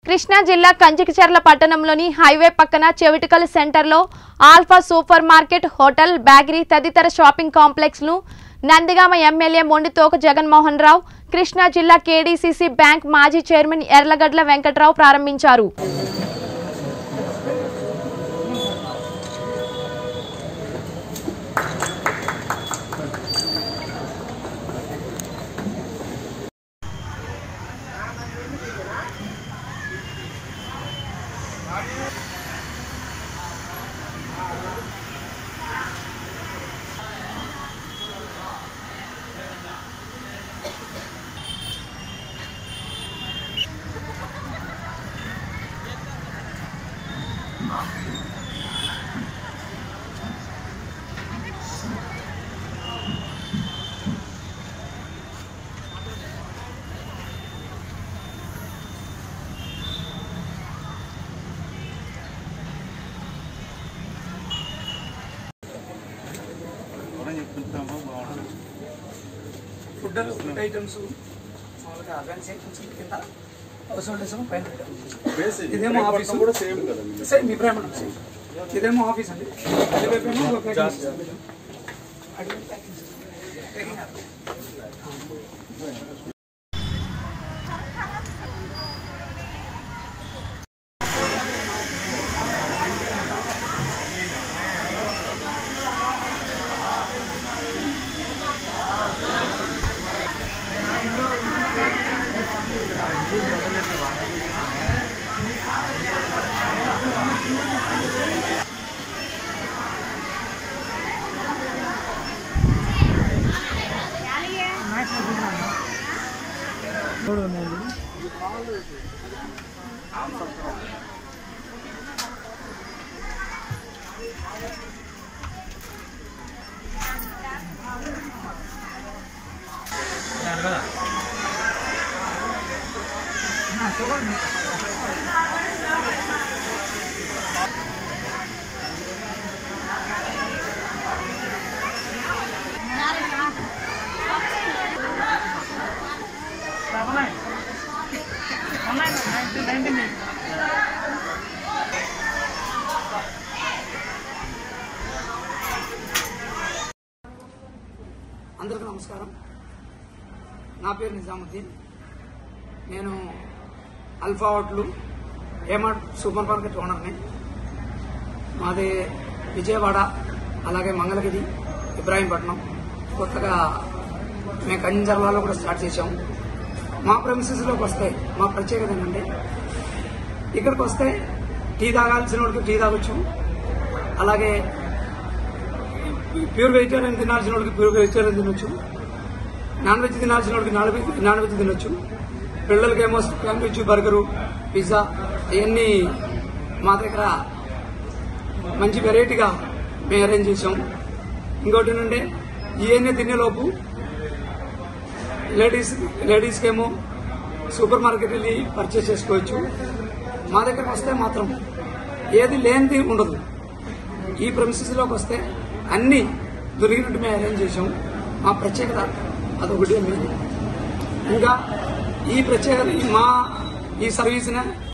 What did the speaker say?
కృష్ణా జిల్లా కంచికచర్ల పట్టణంలోని హైవే పక్కన చెవిటికల్ సెంటర్లో alpha super market, hotel, bakery తదితర షాపింగ్ కాంప్లెక్స్ ను నందిగామ ఎమ్మెల్యే మొండితోక జగన్మోహన్ రావు, కృష్ణా జిల్లా కేడీసీసీ బ్యాంక్ మాజీ చైర్మన్ ఎర్లగడ్ల వెంకట్రావు ప్రారంభించారు. ఫుడ్ ఐటమ్స్ కింద ఇదేమో ఆఫీస్ సేమ్ మీ ప్రేమ ఇదేమో ఆఫీస్ అండి. అందరికీ నమస్కారం. నా పేరు నిజాముద్దీన్. నేను alpha hotel, A mart super market ఓనర్ని. మాది విజయవాడ, అలాగే మంగళగిరి, ఇబ్రాహీంపట్నం. కొత్తగా మేము కంచర్లలో కూడా స్టార్ట్ చేశాము. మా ప్రెమిసెస్లోకి వస్తే మా ప్రత్యేకత ఏంటంటే, ఇక్కడికి వస్తే టీ తాగాల్సిన వాడికి టీ తాగొచ్చు, అలాగే ప్యూర్ వెజిటేరియన్ తినాల్సిన వాడికి ప్యూర్ వెజిటేరియన్ తినొచ్చు, నాన్ వెజ్ తినాల్సిన వాడికి నాన్ వెజ్ తినొచ్చు. పిల్లలకేమో శాండ్విచ్, బర్గరు, పిజ్జా ఇవన్నీ మా దగ్గర మంచి వెరైటీగా మేము అరేంజ్ చేసాం. ఇంకోటి ఏంటంటే, ఇవన్నీ తినేలోపు లేడీస్కేమో సూపర్ మార్కెట్ వెళ్ళి పర్చేస్ చేసుకోవచ్చు. మా దగ్గరకు వస్తే మాత్రం ఏది లేనిది ఉండదు. ఈ ప్రెమిసెస్లోకి వస్తే అన్ని దొరికినట్టు మేము అరేంజ్ చేసాము. మా ప్రత్యేకత అదొకటి. ఇంకా ఈ ప్రత్యేకత ఈ సర్వీస్ని